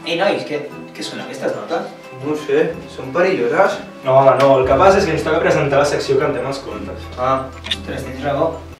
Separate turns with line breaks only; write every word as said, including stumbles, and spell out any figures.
Ei, nois, què, què són aquestes notes?
No ho sé, són perilloses?
No, home, no, el que passa és que ens toca presentar la secció Cantem els contes.
Ah.
Ostres, tens raó.